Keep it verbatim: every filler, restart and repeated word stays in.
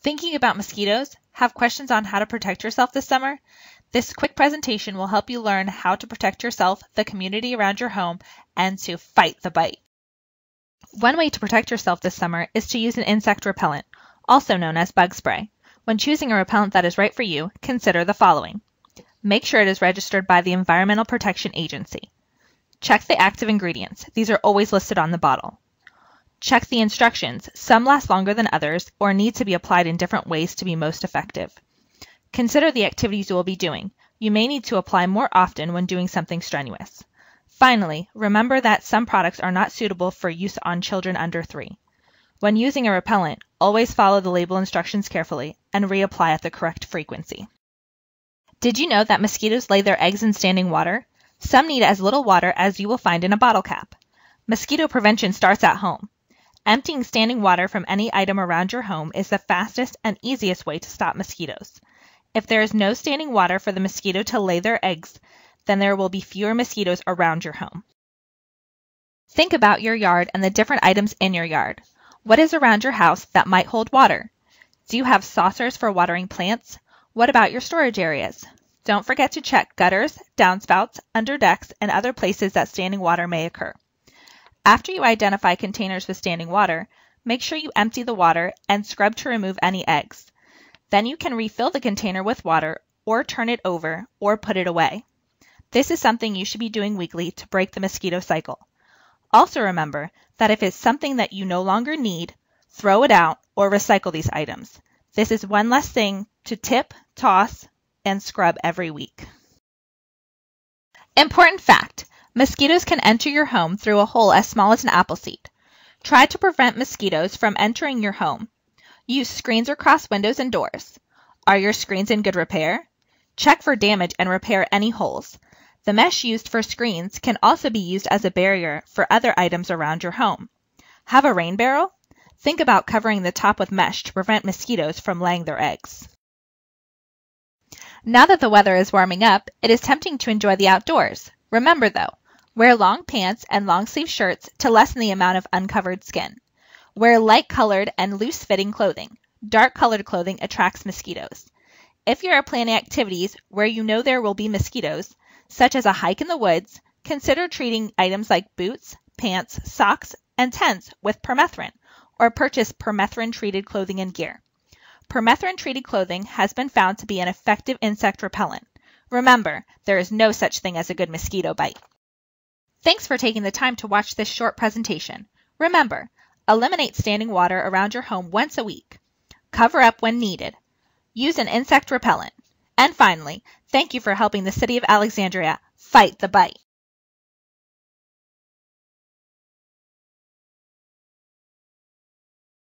Thinking about mosquitoes? Have questions on how to protect yourself this summer? This quick presentation will help you learn how to protect yourself, the community around your home, and to fight the bite. One way to protect yourself this summer is to use an insect repellent, also known as bug spray. When choosing a repellent that is right for you, consider the following. Make sure it is registered by the Environmental Protection Agency. Check the active ingredients. These are always listed on the bottle. Check the instructions. Some last longer than others or need to be applied in different ways to be most effective. Consider the activities you will be doing. You may need to apply more often when doing something strenuous. Finally, remember that some products are not suitable for use on children under three. When using a repellent, always follow the label instructions carefully and reapply at the correct frequency. Did you know that mosquitoes lay their eggs in standing water? Some need as little water as you will find in a bottle cap. Mosquito prevention starts at home. Emptying standing water from any item around your home is the fastest and easiest way to stop mosquitoes. If there is no standing water for the mosquito to lay their eggs, then there will be fewer mosquitoes around your home. Think about your yard and the different items in your yard. What is around your house that might hold water? Do you have saucers for watering plants? What about your storage areas? Don't forget to check gutters, downspouts, under decks, and other places that standing water may occur. After you identify containers with standing water, make sure you empty the water and scrub to remove any eggs. Then you can refill the container with water or turn it over or put it away. This is something you should be doing weekly to break the mosquito cycle. Also remember that if it's something that you no longer need, throw it out or recycle these items. This is one less thing to tip, toss, and scrub every week. Important fact. Mosquitoes can enter your home through a hole as small as an apple seed. Try to prevent mosquitoes from entering your home. Use screens across windows and doors. Are your screens in good repair? Check for damage and repair any holes. The mesh used for screens can also be used as a barrier for other items around your home. Have a rain barrel? Think about covering the top with mesh to prevent mosquitoes from laying their eggs. Now that the weather is warming up, it is tempting to enjoy the outdoors. Remember though, wear long pants and long-sleeve shirts to lessen the amount of uncovered skin. Wear light-colored and loose-fitting clothing. Dark-colored clothing attracts mosquitoes. If you are planning activities where you know there will be mosquitoes, such as a hike in the woods, consider treating items like boots, pants, socks, and tents with permethrin, or purchase permethrin-treated clothing and gear. Permethrin-treated clothing has been found to be an effective insect repellent. Remember, there is no such thing as a good mosquito bite. Thanks for taking the time to watch this short presentation. Remember, eliminate standing water around your home once a week. Cover up when needed. Use an insect repellent. And finally, thank you for helping the City of Alexandria fight the bite.